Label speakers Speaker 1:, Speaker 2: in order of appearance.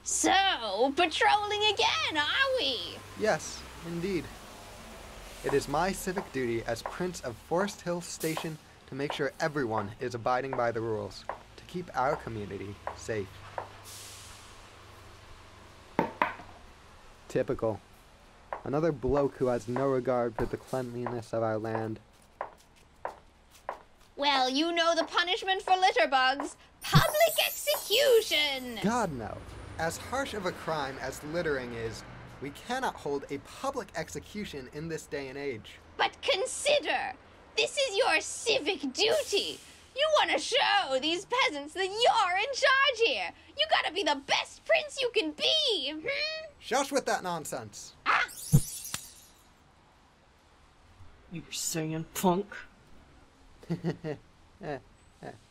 Speaker 1: So, patrolling again, are we?
Speaker 2: Yes, indeed. It is my civic duty as Prince of Forest Hill Station to make sure everyone is abiding by the rules, to keep our community safe. Typical. Another bloke who has no regard for the cleanliness of our land.
Speaker 1: Well, you know the punishment for litterbugs. Public execution!
Speaker 2: God no. As harsh of a crime as littering is, we cannot hold a public execution in this day and age.
Speaker 1: But consider, this is your civic duty. You want to show these peasants that you're in charge here. You gotta be the best prince you can be.
Speaker 2: Shush with that nonsense.
Speaker 1: Ah!
Speaker 3: You were saying, punk?